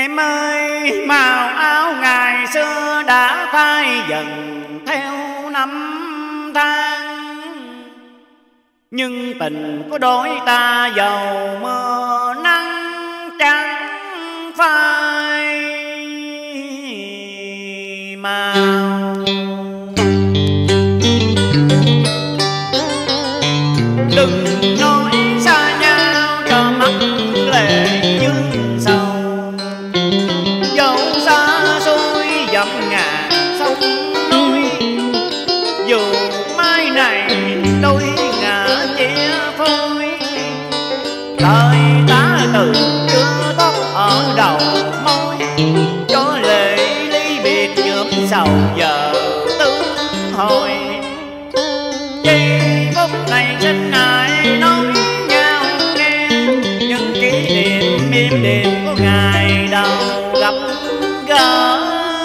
Em ơi, màu áo ngày xưa đã phai dần theo năm tháng, nhưng tình của đôi ta dầu mưa nắng chẳng phai màu. Đừng nói xa nhau cho mắt lệ dương sầu, dẫu xa xôi dặm ngàn sông núi, dù mai này đôi ngả chia phôi, lời ta từ chưa tốt ở đầu môi, cho lệ ly biệt nhuộm sầu giờ tương hồi. Giây phút này xin ai nói nhau nghe những kỷ niệm êm đềm của ngày đầu gặp gỡ.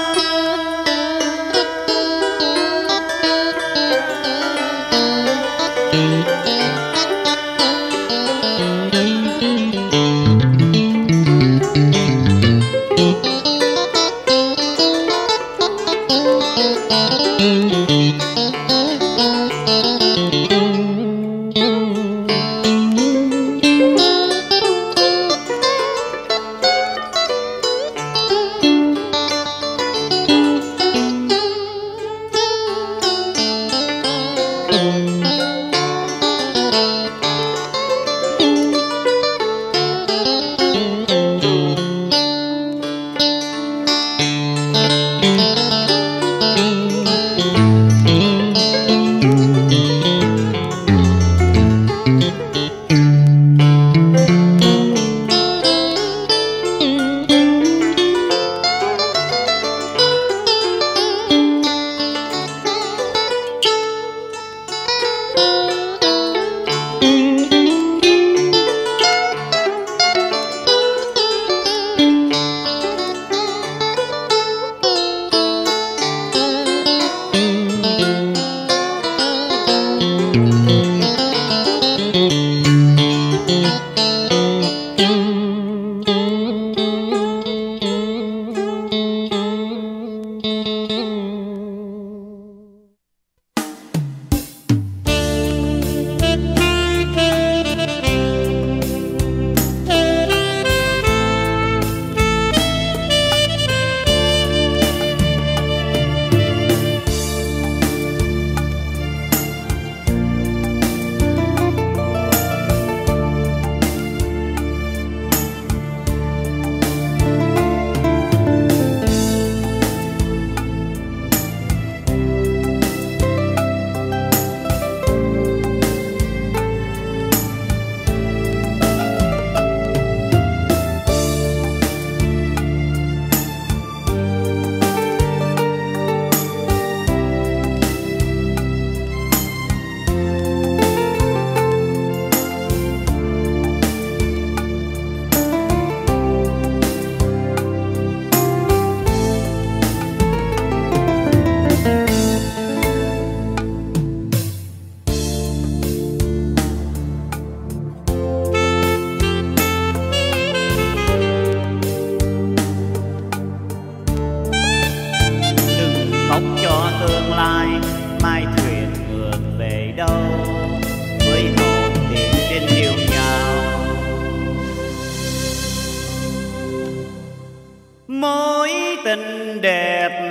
Mối tình đẹp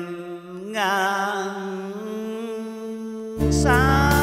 ngàn sao.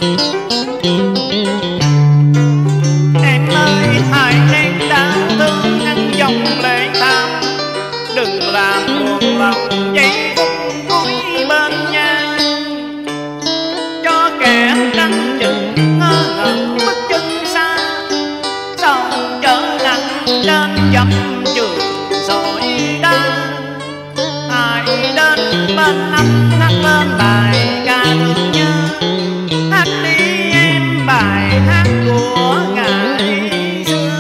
Em ơi hãy nên đau thương ngăn dòng lệ tham, đừng làm buồn lòng giây phút cuối bên nhau. Cho kẻ đang chừng ngơ ngẩn bước chân xa, sau chở nặng trên dặm trường rồi đau. Hãy đến bên anh hát lên bài ca thương nhớ, hát đi em bài hát của ngày xưa.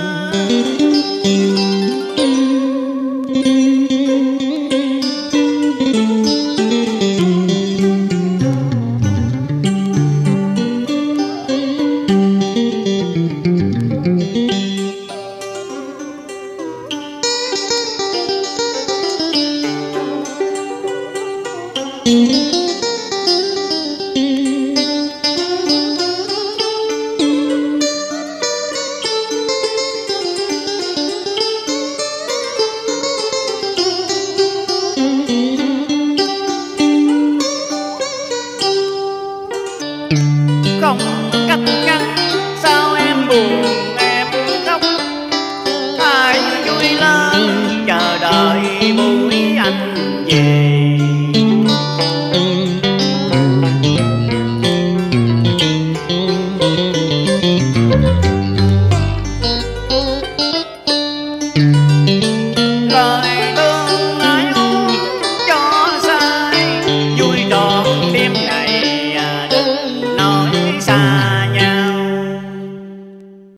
Không cách ngăn sao em buồn em khóc, hãy vui lên chờ đợi buổi anh về.